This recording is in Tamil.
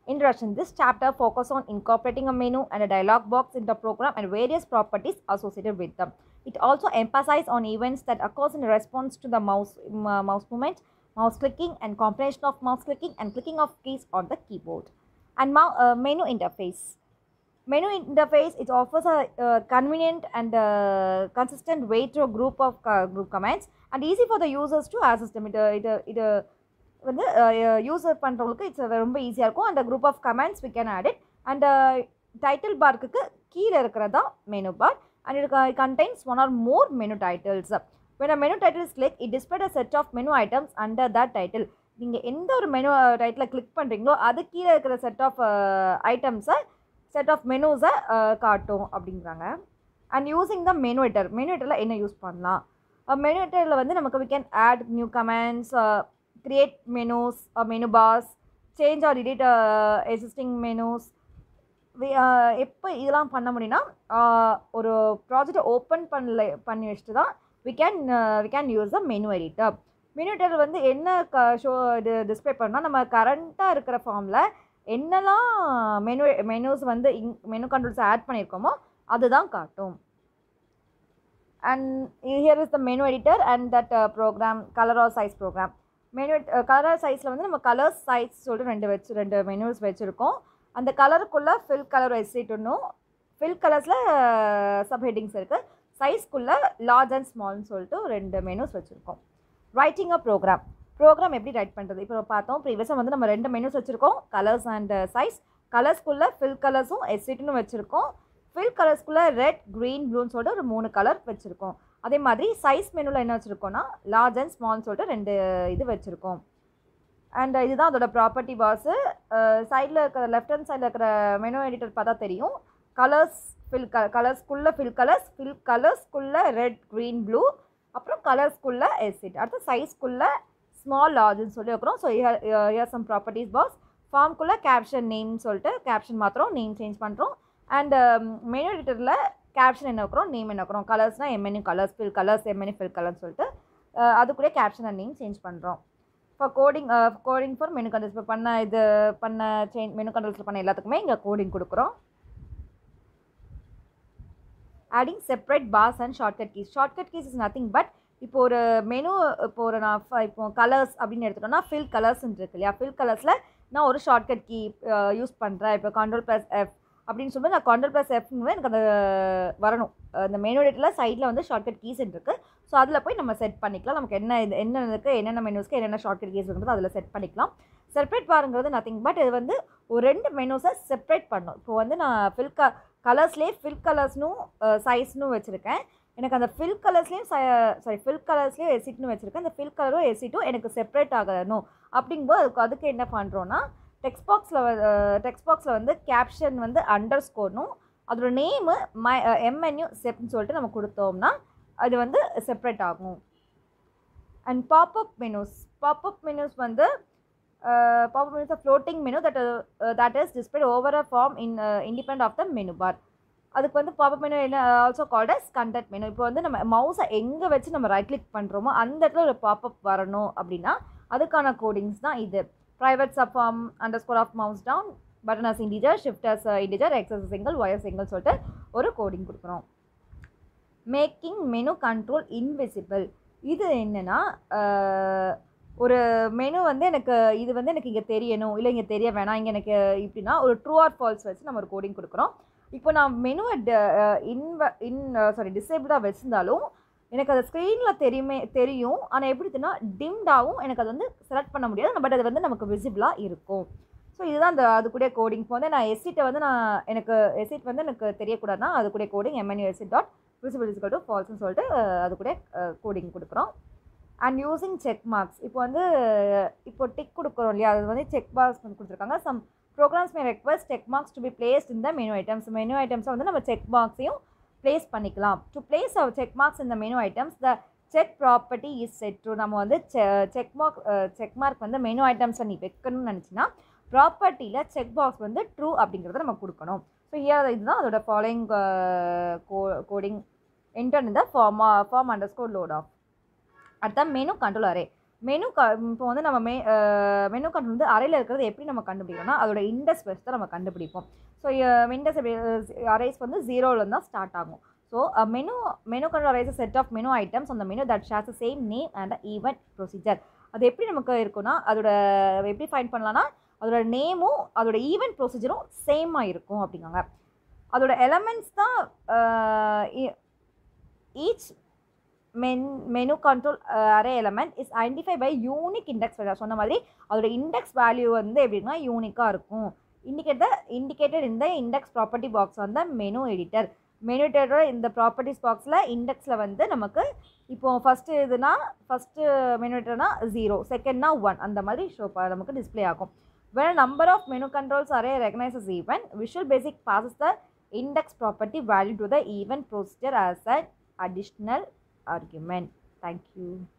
Introduction. This chapter focuses on incorporating a menu and a dialog box in the program and various properties associated with them. It also emphasizes on events that occurs in response to the mouse movement, mouse clicking, and combination of mouse clicking and clicking of keys on the keyboard. And menu interface. Menu interface, it offers a convenient and consistent way to a group of group commands and easy for the users to access them. It வந்து யூஸர் பண்ணுறவங்களுக்கு இட்ஸ் ரொம்ப ஈஸியாக இருக்கும். அந்த group of comments we can add it. And title பார்க்கு கீழே இருக்கிறதா menu bar and it contains one or more menu titles. When a menu title is clicked, it displays a set of menu items under that title. நீங்கள் எந்த ஒரு மெனு டைட்டில் கிளிக் பண்ணுறீங்களோ அது கீழே இருக்கிற செட் ஆஃப் ஐட்டம்ஸை செட் ஆஃப் மெனுஸை காட்டும் அப்படிங்கிறாங்க. அண்ட் யூஸிங் த மெனு எடிட்டரில் என்ன யூஸ் பண்ணலாம்? மெனு எடிட்டரில் வந்து நமக்கு we can add new commands, create menus or menu bars, change or delete existing menus. எப்போ இதெல்லாம் பண்ண முடியும்னா ஒரு ப்ராஜெக்டை ஓப்பன் பண்ணி வச்சுட்டு தான் we can use the menu editor. Menu editor வந்து என்ன இது டிஸ்பிளே பண்ணால் நம்ம கரண்ட்டாக இருக்கிற ஃபார்மில் என்னெல்லாம் மெனுஸ் வந்து மெனு கண்ட்ரோல்ஸ் ஆட் பண்ணியிருக்கோமோ அதுதான் காட்டும். And here is the menu editor and that program colour or size program. Menu colour சைஸில் வந்து நம்ம கலர் சைஸ் சொல்லிட்டு ரெண்டு மெனுஸ் வச்சுருக்கோம். அந்த கலருக்குள்ளே ஃபில் கலர் வச்சுட்டணும். ஃபில் கலர்ஸில் சப் ஹெட்டிங்ஸ் இருக்குது. சைஸ்க்குள்ளே லார்ஜ் அண்ட் ஸ்மால்னு சொல்லிட்டு ரெண்டு மெனுஸ் வச்சுருக்கோம். ரைட்டிங் அ ப்ரோக்ராம் எப்படி ரைட் பண்ணுறது இப்போ பார்த்தோம். ப்ரீவியஸாக வந்து நம்ம ரெண்டு மெனுஸ் வச்சுருக்கோம், கலர்ஸ் அண்ட் சைஸ். கலர்ஸ்க்குள்ளே ஃபில் கலர்ஸும் எஸ்சிட்னு வச்சுருக்கோம். ஃபில் கலர்ஸ்க்குள்ளே ரெட், க்ரீன், ப்ளூன்னு சொல்லிட்டு ஒரு 3 கலர் வச்சுருக்கோம். அதே மாதிரி சைஸ் மெனுவில் என்ன வச்சுருக்கோன்னா லார்ஜ் அண்ட் ஸ்மால்னு சொல்லிட்டு 2 இது வச்சுருக்கோம். அண்ட் இதுதான் அதோட ப்ராப்பர்ட்டி பாக்ஸு. சைடில் இருக்கிற லெஃப்ட் ஹேண்ட் சைடில் இருக்கிற மெனு எடிட்டர் பார்த்தா தெரியும். கலர்ஸ் கலர்ஸ்க்குள்ளே ஃபில் கலர்ஸ்க்குள்ளே ரெட், க்ரீன், ப்ளூ, அப்புறம் கலர்ஸ்க்குள்ளே எஸ்சிட். அடுத்து சைஸ்க்குள்ளே ஸ்மால், லார்ஜ்னு சொல்லி வைக்கிறோம். So here some properties box. ஃபார்ம்குள்ளே கேப்ஷன் நேம்னு சொல்லிட்டு கேப்ஷன் மாத்திரம் நேம் சேஞ்ச் பண்ணுறோம். அண்ட் மெனு எடிட்டரில் கேப்ஷன் என்ன வைக்கிறோம், நேம் என்ன வைக்கிறோம். கலர்ஸ்னால் MNU colours, fill colours, MNU fill கலர்னு சொல்லிட்டு அதுக்குள்ளே கேப்ஷன் அண்ட் நேம் சேஞ்ச் பண்ணுறோம். இப்போ கோடிங் ஃபார் மெனு கண்ட்ரோல்ஸ் இப்போ மெனு கண்ட்ரோல்ஸில் பண்ண எல்லாத்துக்குமே இங்கே கோடிங் கொடுக்குறோம். Adding separate bars and shortcut keys is nothing but இப்போ ஒரு மெனு இப்போ கலர்ஸ் அப்படின்னு எடுத்துட்டோம்னா ஃபில் கலர்ஸ்ன்னு இருக்கு இல்லையா. ஃபில் கலர்ஸில் நான் ஒரு ஷார்ட்கட் கீ யூஸ் பண்ணுறேன். இப்போ Ctrl+F அப்படின்னு சொல்லும்போது நான் Ctrl+F எனக்கு அந்த வரணும். அந்த மெனு எடிட்டரில் சைடில் வந்து ஷார்ட்கட் கீஸ் இருக்குது. ஸோ அதில் போய் நம்ம செட் பண்ணிக்கலாம். நமக்கு என்ன இருக்குது, என்னென்ன மெனுஸ்க்கு என்னென்ன ஷார்ட்கட் கீஸ் இருக்கிறது அதில் செட் பண்ணிக்கலாம். செப்பரேட் பாருங்கிறது நத்திங் பட் இது வந்து ஒரு 2 மெனுஸை செப்பரேட் பண்ணணும். இப்போ வந்து நான் கலர்ஸ்லேயே ஃபில் கலர்ஸ்னும் சைஸ்னும் வச்சுருக்கேன். எனக்கு அந்த ஃபில் கலர்ஸ்லேயே எசிட்னு வச்சுருக்கேன். அந்த ஃபில் கலரும் எசிட்டும் எனக்கு செப்பரேட் ஆகணும். அப்படிங்கும்போது அதுக்கு என்ன பண்ணுறோன்னா டெக்ஸ்ட் பாக்ஸில் வந்து கேப்ஷன் வந்து அண்டர்ஸ்கோர்னும் அதோட நேமு எம்என்யூ செப்னு சொல்லிட்டு நம்ம கொடுத்தோம்னா அது வந்து செப்பரேட் ஆகும். அண்ட் பாப்அப் மெனுஸ் வந்து floating menu that is displayed over a form independent of the menu bar. அதுக்கு வந்து பாப்அப் மெனு என்ன also called as content menu. இப்போ வந்து நம்ம மவுஸை எங்கே வச்சு நம்ம ரைட் கிளிக் பண்ணுறோமோ அந்த இடத்துல ஒரு பாப்அப் வரணும் அப்படின்னா அதுக்கான கோடிங்ஸ் தான் இது. private subform underscore of mouse down, button as integer, shift as integer, x as single, y as single சொல்லிட்டு ஒரு கோடிங் கொடுக்குறோம். Making menu control invisible. இது என்னென்னா ஒரு மெனு வந்து எனக்கு இங்கே தெரியணும், இல்லை இங்கே தெரிய வேணாம், இங்கே எனக்கு இப்படின்னா ஒரு ட்ரூ ஆர் ஃபால்ஸ் வச்சு நம்ம ஒரு கோடிங் கொடுக்குறோம். இப்போ நான் மெனுவை டிசேபிளாக வச்சுருந்தாலும் எனக்கு அது ஸ்க்ரீனில் தெரியும். ஆனால் எப்படி தெரியும்னா டிம்டாகவும் எனக்கு அது வந்து செலக்ட் பண்ண முடியாது. பட் அது வந்து நமக்கு விசிபிளாக இருக்கும். ஸோ இதுதான் அதுக்குடைய கோடிங். இப்போ வந்து நான் எஸ்சிட்டை வந்து எஸ்சிட் வந்து எனக்கு தெரியக்கூடாதுன்னா அதுக்குடைய coding MNU exit dot visible is equal to ஃபால்ஸ்னு சொல்லிட்டு அதுக்குடைய கோடிங் கொடுக்குறோம். And using check marks. இப்போ டிக் கொடுக்குறோம் இல்லையா, அது வந்து செக் மார்க்ஸ் வந்து கொடுத்துருக்காங்க. Some programs may request check marks to be placed இந்த மெனு ஐட்டம்ஸை வந்து நம்ம செக் மார்க்ஸையும் ப்ளேஸ் பண்ணிக்கலாம். To place our check marks இந்த menu items the check property is set to. நம்ம வந்து செக் மார்க் வந்து மெனு ஐட்டம்ஸை நீ வைக்கணும்னு நினச்சின்னா ப்ராப்பர்ட்டியில் செக் பாக்ஸ் வந்து ட்ரூ அப்படிங்கிறத நம்ம கொடுக்கணும். ஸோ இதுதான் அதோட ஃபாலோயிங் கோடிங் என்டர் இந்த ஃபார்ம் அண்டர்ஸ்கோர் லோட் ஆஃப். அடுத்த மெனு கண்ட்ரோல் அரே. இப்போ வந்து நம்ம மெனு கார்டு வந்து அறையில் இருக்கிறது எப்படி நம்ம கண்டுபிடிக்கணும்னா அதோட இண்டெக்ஸ் வச்சு தான் நம்ம கண்டுபிடிப்போம். ஸோ இண்டெக்ஸ் அரேஸ் வந்து 0ல தான் ஸ்டார்ட் ஆகும். So menu card arrays set of menu items அந்த menu that shares the same name and event procedure. அது எப்படி நமக்கு இருக்குன்னா அதோட எப்படி ஃபைண்ட் பண்ணலாம்னா அதோட நேமும் அதோட ஈவென்ட் ப்ரொசீஜரும் சேமாக இருக்கும் அப்படிங்காங்க. அதோட எலமெண்ட்ஸ் தான் each menu control array element is identified by unique index value. சொன்ன மாதிரி அதோட இண்டெக்ஸ் வேல்யூ வந்து எப்படின்னா யூனிக்காக இருக்கும். indicated in the index property box on the menu editor. Menu எடிட்டரோட இந்த ப்ராப்பர்ட்டிஸ் பாக்ஸில் இண்டெக்ஸில் வந்து நமக்கு இப்போது ஃபஸ்ட்டு இதுனா ஃபஸ்ட்டு மெனு எடிட்டர்னா 0, செகண்ட்னா 1 அந்த மாதிரி நமக்கு டிஸ்பிளே ஆகும். when a number of menu controls array recognizes event, Visual Basic passes the index property value to the event procedure as an additional argument. Thank you.